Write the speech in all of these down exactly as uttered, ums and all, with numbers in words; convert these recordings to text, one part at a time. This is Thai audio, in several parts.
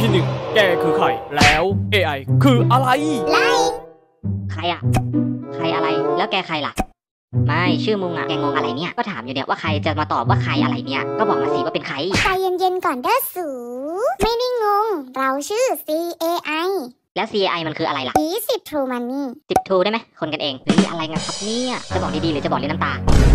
พี หนึ่งแกคือใครแล้ว เอ ไอ คืออะไรไล่ใครอะใครอะไรแล้วแกใครล่ะไม่ชื่อมึงอะแกงงอะไรเนี่ยก็ถามอยู่เนี่ยว่าใครจะมาตอบว่าใครอะไรเนี่ยก็บอกมาสิว่าเป็นใครใจเย็นๆก่อนเด้อสูไม่ได้งงเราชื่อ ซี เอ ไอแล้ว ซี เอ ไอ มันคืออะไรล่ะสีสิบ True Money สิบ True ได้ไหมคนกันเองหรืออะไรกันครับเนี่ยจะบอกดีๆหรือจะบอกเรื่องน้ำตา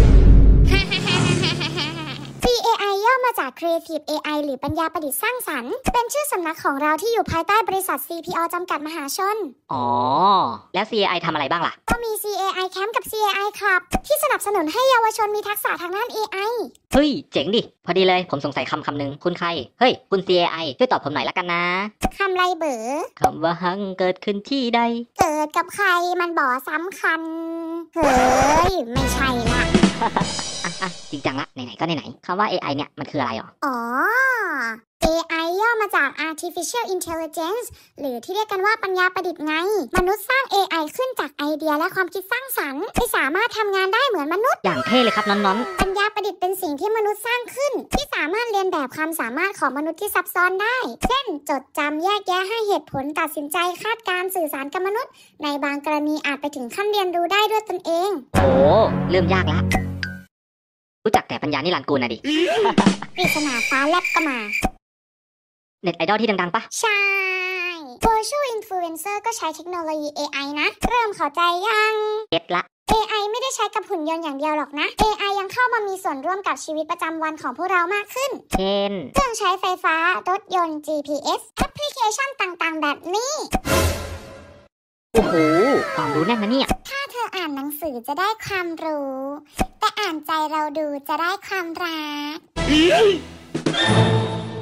ซี เอ ไอ ย่อมาจาก Creative เอ ไอ หรือปัญญาประดิษฐ์สร้างสรรค์เป็นชื่อสำนักของเราที่อยู่ภายใต้บริษัท ซี พี โอ จำกัดมหาชนอ๋อแล้ว ซี เอ ไอ ทำอะไรบ้างล่ะก็มี ซี เอ ไอ Camp กับ ซี เอ ไอ Club ที่สนับสนุนให้เยาวชนมีทักษะทางด้าน เอ ไอเฮ้ยเจ๋งดิพอดีเลยผมสงสัยคำคำหนึ่งคุณใครเฮ้ยคุณ ซี เอ ไอ ช่วยตอบผมหน่อยละกันนะคำไรเบ๋อคำว่าหังเกิดขึ้นที่ใดเกิดกับใครมันบ่สำคัญเฮ้ยไม่ใช่ละอ่ะอ่ะจริงจังละไหนๆก็ไหนๆคำว่า เอ ไอ เนี่ยมันคืออะไรหรออ๋อ เอ ไอ ย่อมาจาก Artificial Intelligence หรือที่เรียกกันว่าปัญญาประดิษฐ์ไงมนุษย์สร้าง เอ ไอ ขึ้นจากไอเดียและความคิดสร้างสรรค์ที่สามารถทำงานได้เหมือนมนุษย์อย่างเท่เลยครับน้อนๆปัญญาประดิษฐ์เป็นสิ่งที่มนุษย์สร้างขึ้นที่สามารถเรียนแบบความสามารถของมนุษย์ที่ซับซ้อนได้เช่นจดจำแยกแยะให้เหตุผลตัดสินใจคาดการสื่อสารกับมนุษย์ในบางกรณีอาจไปถึงขั้นเรียนรู้ได้ด้วยตนเองโอ้เริ่มยากละรู้จักแต่ปัญญานิรันดร์กูลนะดิปริศนาฟ้าแลบก็มาเน็ตไอดอลที่ดังๆปะใช่ Virtual Influencer ก็ใช้เทคโนโลยี เอ ไอ นะเริ่มเข้าใจยังเก็ตละเอ ไอ ไม่ได้ใช้กับหุ่นยนต์อย่างเดียวหรอกนะ เอ ไอ ยังเข้ามามีส่วนร่วมกับชีวิตประจำวันของพวกเรามากขึ้นเช่นเครื่องใช้ไฟฟ้ารถยนต์ จี พี เอส แอปพลิเคชันต่างๆแบบนี้โอ้โหความรู้แน่นนะเนี่ยถ้าเธออ่านหนังสือจะได้ความรู้แต่อ่านใจเราดูจะได้ความรัก